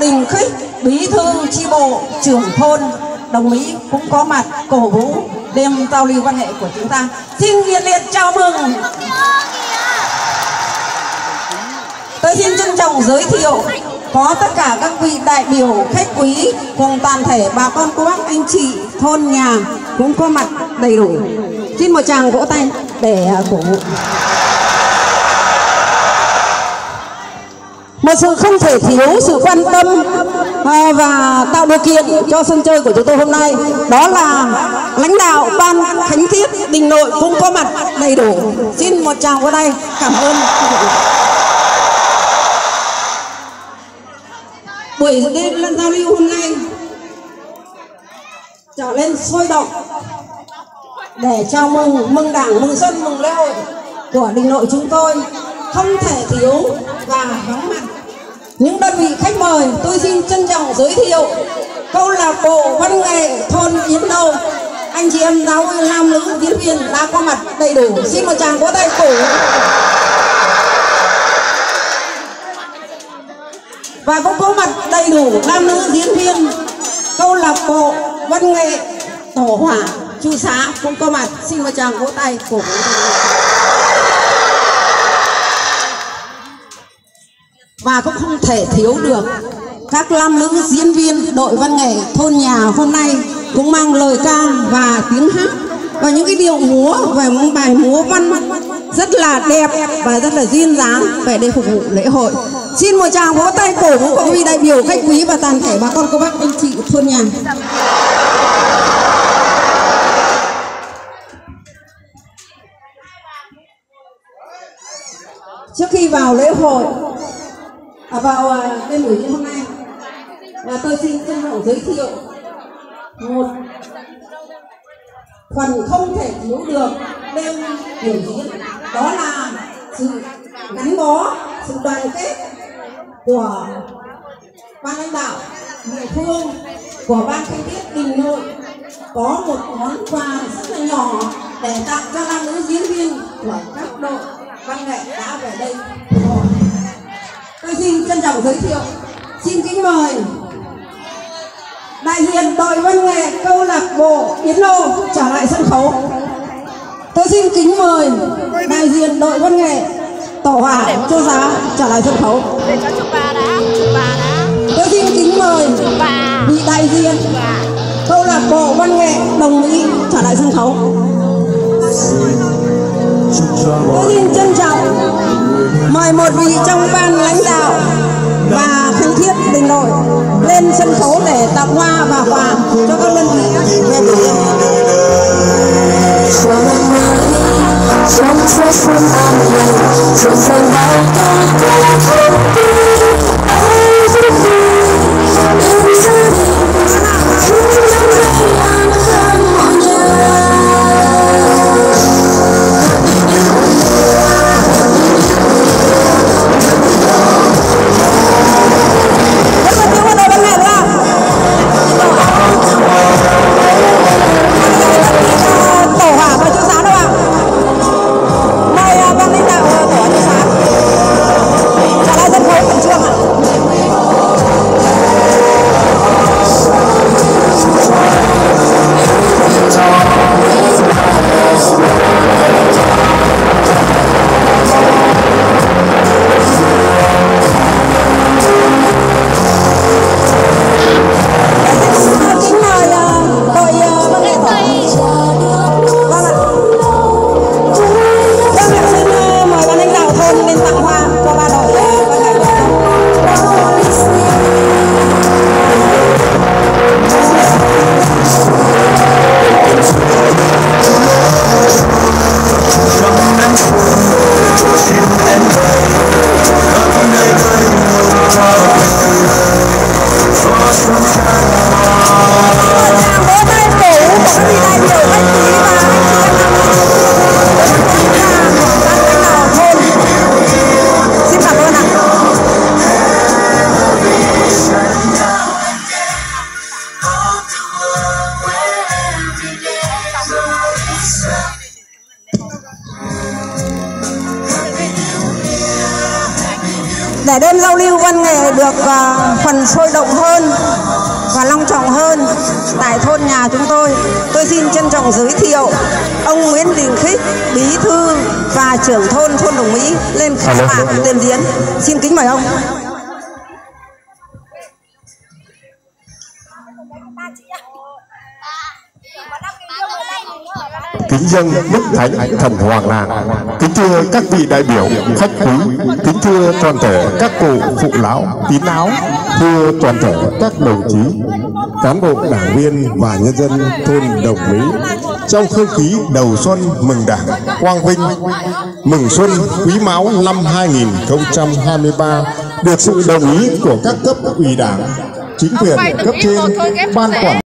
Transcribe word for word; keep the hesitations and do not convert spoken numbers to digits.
Đình Khích, bí thư chi bộ, trưởng thôn Đồng Mỹ cũng có mặt cổ vũ đêm giao lưu văn nghệ của chúng ta. Xin nhiệt liệt chào mừng. Tôi xin trân trọng giới thiệu có tất cả các vị đại biểu, khách quý cùng toàn thể bà con cô bác anh chị thôn nhà cũng có mặt đầy đủ. Xin một tràng vỗ tay để cổ vũ. Một sự không thể thiếu sự quan tâm và tạo điều kiện cho sân chơi của chúng tôi hôm nay, đó là lãnh đạo ban khánh tiết Đình Nội cũng có mặt đầy đủ. Xin một tràng vỗ tay cảm ơn. Buổi đêm lần giao lưu hôm nay trở lên sôi động để chào mừng mừng Đảng, mừng xuân, mừng lễ hội của Đình Nội chúng tôi, không thể thiếu và vắng mặt những đơn vị khách mời. Tôi xin trân trọng giới thiệu câu lạc bộ văn nghệ thôn Yến Đâu, anh chị em giáo viên nam nữ diễn viên đã có mặt đầy đủ. Xin một tràng vỗ tay cổ. Và cũng có mặt đầy đủ nam nữ diễn viên câu lạc bộ văn nghệ Tổ Hỏa Chu Xá cũng có mặt. Xin một tràng vỗ tay cổ vũ. Và cũng không thể thiếu được các nam nữ diễn viên đội văn nghệ thôn nhà hôm nay cũng mang lời ca và tiếng hát và những cái điệu múa và những bài múa văn rất là đẹp và rất là duyên dáng về đây phục vụ lễ hội. Xin một tràng vỗ tay cổ vũ các vị đại biểu, khách quý và toàn thể bà con cô bác anh chị thôn nhà. Trước khi vào lễ hội, à, vào đêm buổi hôm nay, và tôi xin trân trọng giới thiệu một phần không thể thiếu được đêm biểu diễn, đó là sự gắn bó, sự đoàn kết của ban lãnh đạo địa phương, của ban khánh tiết Đình Nội. Có một món quà rất là nhỏ để tặng cho nam nữ diễn viên của các đội văn nghệ đã về đây. Tôi xin trân trọng giới thiệu, xin kính mời đại diện đội văn nghệ câu lạc bộ Yến Lô trở lại sân khấu. Tôi xin kính mời đại diện đội văn nghệ Tổ Hỏa Chu Xá trở lại sân khấu. Tôi xin kính mời vị đại diện câu lạc bộ văn nghệ Đồng Mỹ trở lại sân khấu. Tôi xin trân trọng mời một vị trong ban lãnh đạo và khánh tiết Đình Nội lên sân khấu để tặng hoa và quà cho các đơn vị về buổi đêm. Để đêm giao lưu văn nghệ được uh, phần sôi động hơn và long trọng hơn tại thôn nhà chúng tôi. Tôi xin trân trọng giới thiệu ông Nguyễn Đình Khích, bí thư và trưởng thôn thôn Đồng Mỹ lên khai mạc tuyên diễn. Xin kính mời ông. Kính dâng đức thánh thần Hoàng Làng, kính thưa các vị đại biểu, khách quý, kính thưa toàn thể các cụ phụ lão, tín áo, thưa toàn thể các đồng chí, cán bộ đảng viên và nhân dân thôn Đồng Mỹ. Trong không khí đầu xuân mừng Đảng, quang vinh, mừng xuân Quý Mão năm hai nghìn không trăm hai mươi ba, được sự đồng ý của các cấp ủy Đảng, chính quyền cấp trên, ban quản